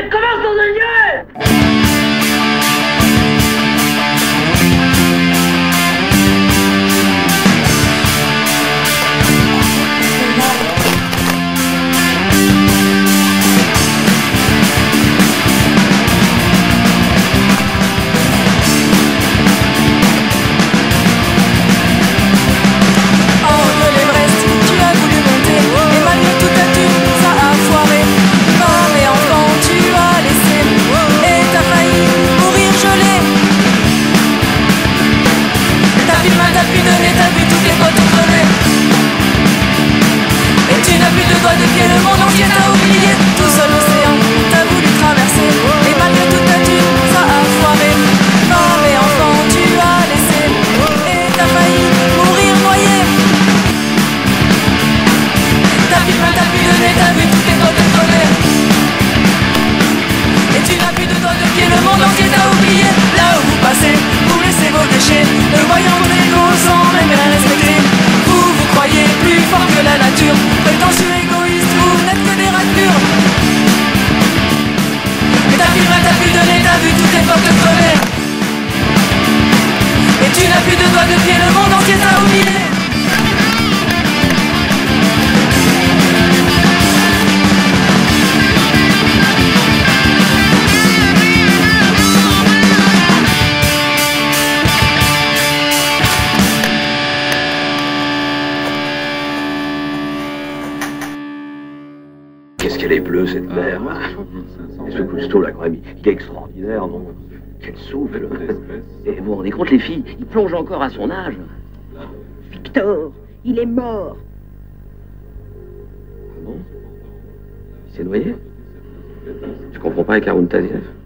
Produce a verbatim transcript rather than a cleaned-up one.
Allez, commence dans un lieu. T'as plus de nez, t'as vu toutes les potes crever. Et tu n'as plus de doigts de pied, le monde entier t'a oublié. Tout seul l'océan, t'as voulu traverser. Et malgré toute ta thune, ça a foiré. Femme et enfant, tu as laissé. Et t'as failli mourir noyé. T'as plus de main, t'as plus de nez, t'as vu toutes les potes crever. Et tu n'as plus de doigts de pied, le monde entier t'a oublié. Là où vous passez, vous laissez vos déchets, ne voyant vos égos sans même rien respecter. Vous vous croyez plus fort que la nature, prétentieux égoïste, vous n'êtes que des raclures. Mais t'as plus de main, t'as plus de nez, t'as vu toutes les portes crever. Et tu n'as plus de doigts de pied, le monde entier t'a oublié. Qu'est-ce qu'elle est bleue, cette mer. Et ce Cousteau, là, quand même, il est extraordinaire, non? Quel souffle. Et vous vous rendez compte, les filles, il plonge encore à son âge. Victor, il est mort. Ah bon? Il s'est noyé? Tu comprends pas avec Haroun Tazieff?